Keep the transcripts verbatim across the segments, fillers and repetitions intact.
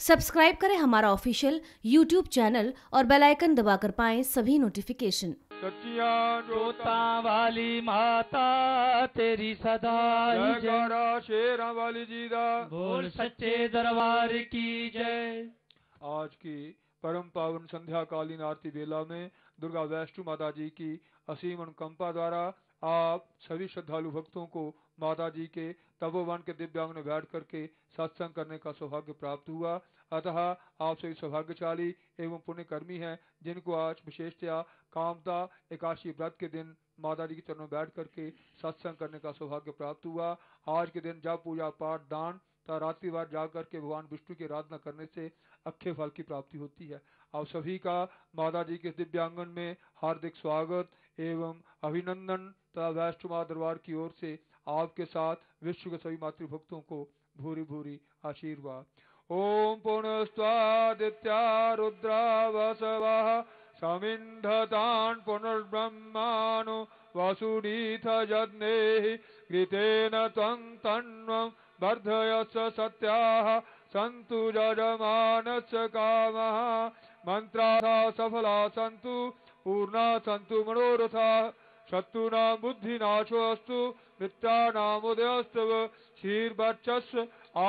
Subscribe करें हमारा official YouTube channel और बेल आइकन दबाकर पाएं सभी नोटिफिकेशन। सच्चियां जोता वाली माता तेरी सदा ही जय। शेरा वाली जी दा बोल सच्चे दरबार की जय। आज की परम पावन संध्या कालीन आरती बेला में दुर्गा वैष्णो माता जी की असीम अनुकंपा द्वारा आप सभी श्रद्धालु भक्तों को माता जी के तपोवन के दिव्यांग में बैठ करके सत्संग करने का सौभाग्य प्राप्त हुआ। अतः आप सभी सौभाग्यशाली एवं पुण्यकर्मी हैं जिनको आज विशेषतया कामता एकादशी व्रत के दिन माता जी के चरणों में बैठ करके सत्संग करने का सौभाग्य प्राप्त हुआ। आज के दिन जब पूजा पाठ दान तथा रात्रि बार जाकर के भगवान विष्णु की आराधना करने से अक्षय फल की प्राप्ति होती है। आप सभी का माता जी के दिव्यांगन में हार्दिक स्वागत एवं अभिनंदन तथा वैष्णो माता दरबार की ओर से आपके साथ विश्व के सभी मातृभक्तों को भूरी भूरी आशीर्वाद। ओम पुनस्त्वादित्या रुद्रा वसवः समिन्धतान् पुनर्ब्रह्माणो वसुनीथ जज्ञेहि घृतेन त्वं तन्वं वर्धयस्य सत्याः सन्तु यजमानस्य कामः मन्त्राः सफला सन्तु पूर्णा सन्तु मनोरथाः शत्रूणां बुद्धिनाशोऽस्तु मित्राणामुदयस्तव क्षीरवर्चस्व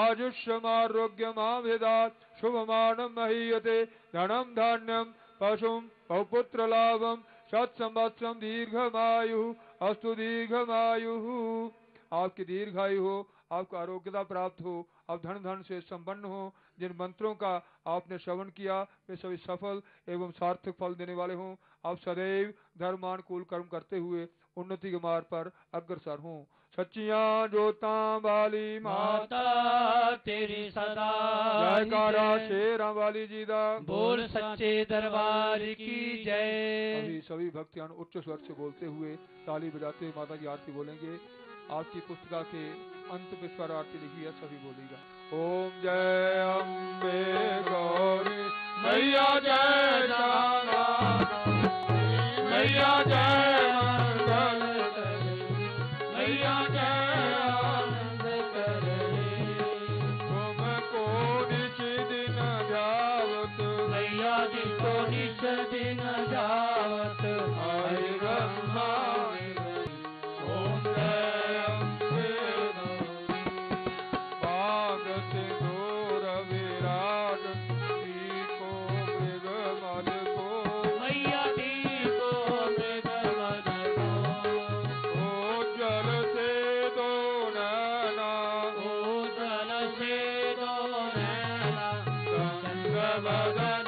आयुष्यमारोग्यमाभिधात् शुभमानं महीयते धनं धान्यं पशुं बहुपुत्रलाभं शतसंवत्सरं दीर्घमायुः अस्तु दीर्घमायुः। आपकी दीर्घायु हो, आपको आरोग्यता प्राप्त हो, आप धन धन से संपन्न हो। जिन मंत्रों का आपने श्रवण किया वे सभी सफल एवं सार्थक फल देने वाले हों। आप सदैव धर्मानुकूल कर्म करते हुए उन्नति के मार्ग पर अग्रसर हों। सच्चियां जोता वाली माता तेरी सदा जयकारा शेरा वाली जी दा बोल सच्चे दरबार की जय। अभी सभी भक्तियान उच्च स्वर से बोलते हुए ताली बजाते हुए माता की आरती बोलेंगे। आपकी पुस्तिका के अंत पे स्वर आरती लिखी है, सभी बोलेगा। ओम जय अम्बे गौरी मैया जय जाना मैया जय मंगल मैया जय आनंद करनी तुमको निच दिन जावत मैया जी को निच दिन जावत हरि ब्रह्मा ओम जय अम्बे बाग सिंदूर विराज को मृग मल को मैया दी को मृग मल को ओ जल से दो नैना ओ जल से दो नैना संग बदन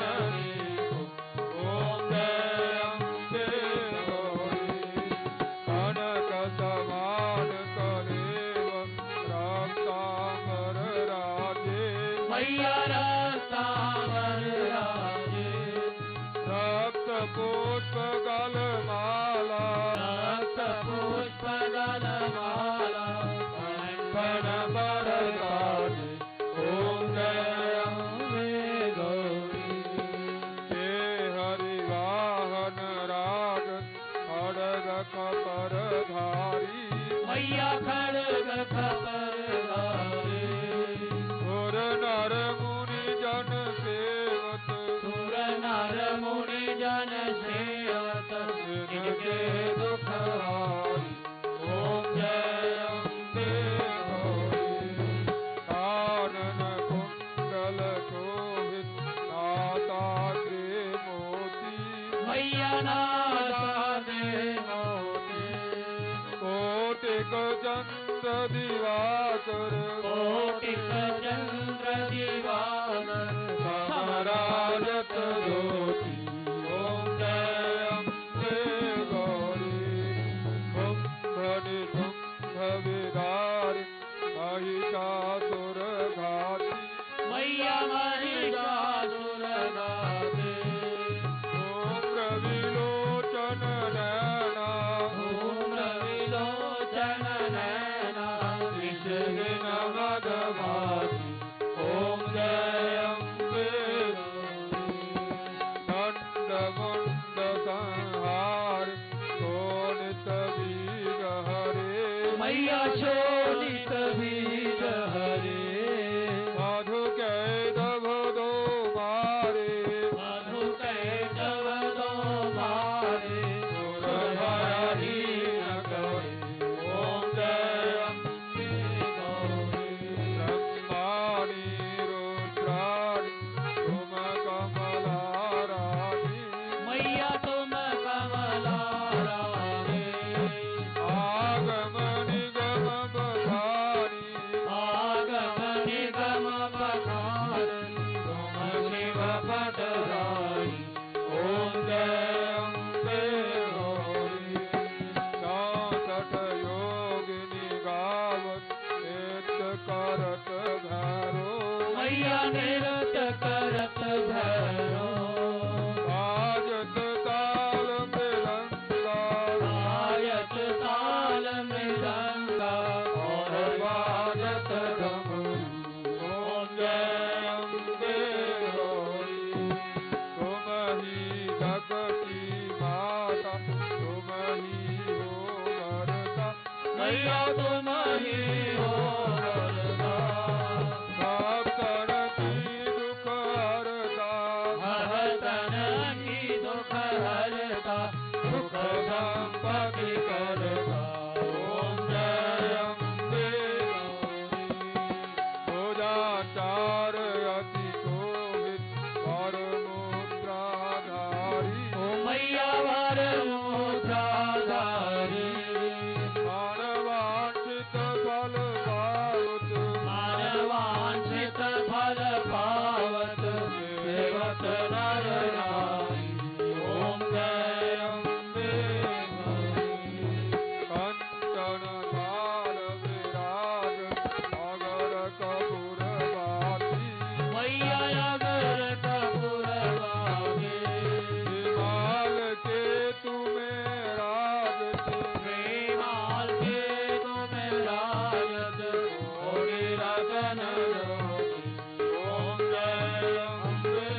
ओम जय अम्बे गौरी कनक समान कलेव रक्तांबर राजे मैया रक्तांबर राजे रक्त पुष्प गल माला रक्त पुष्प गल माला कण बरसाजे ओम जय अम्बे गौरी हे हरि वाहन राग खड़ग कपर धारी मैया खड़ग खपर धारी सुर नर मुनि जन सेवत सुर नर मुनि जन सेवत जिनके दुख हारी ओम जय अम्बे गौरी कानन कुंडल शोभित नासा के मोती मैया नादा दे मोती कोटिक चंद्र दिवाकर कोटिक चंद्र दिवाकर समराजत ज्योति ओम जय अम्बे गौरी कुंभ निकुंभ विदारि महिषासुर घाती मैया महिषासुर घाती ओम रविलोचन नैना ओम रविलोचन नैना कृष्ण मदभाती ओम जय अम्बे दंड मुंड संहार शोणित बीज हरे मैया शोणित बीज हरे मधु कैदभ दो मैया तुम ही हो वरदान। भक्तन की दुख हरता, भक्तन की दुख हरता, सुख संपत्ति करता। ओम जय अम्बे भुजाचार अति शोभित वरमुद्राधारी। ओ मैया वर मुद्राधारी। मानवांछित फल पावत, मानवांछित फल पावत, सेवत नर नारी। ओम जय अम्बे कंचन थाल विराज अगर कपूरवासी। मैया अगर कपूरवासी। हिमाल के तुम्हें राजत, प्रेमाल के तुम्हें राजत, ओरी रतन जोगी। ओम जय अम्बे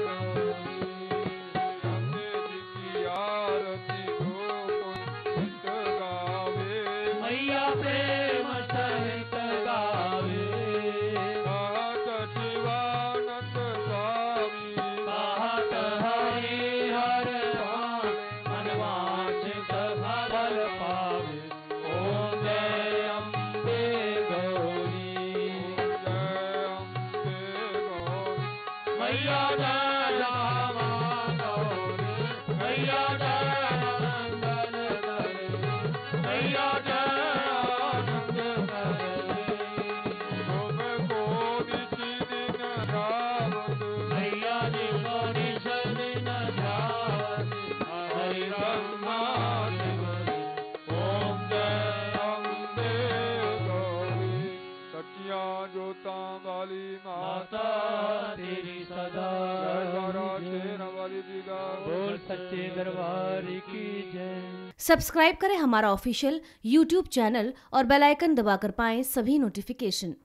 अम्बे जी की आरती जो कुंठ गावे। मैया प्रेम सहित गावे। कहत शिवानंद स्वामी, कहत हरि हर स्वामी, मनवांछित फल पावे। ओम जय अम्बे गौरी। जय अम्बे गौरी। मैया जय रामा गौरी। मैया जय मंगल करे। मैया जय आनंद करे। तुमको निशिदिन रावत, मैया जी को निशदिन ध्यावत, हरि ब्रह्मा शिवरी। ओम जय अम्बे गौरी। सचिया जोता वाली माता, माता तेरी सदा जय तारा शेरा वाली दिगा। बोल सच्चे दरबार की जय। सब्सक्राइब करें हमारा ऑफिशियल यूट्यूब चैनल और बेल आइकन दबाकर पाएं सभी नोटिफिकेशन।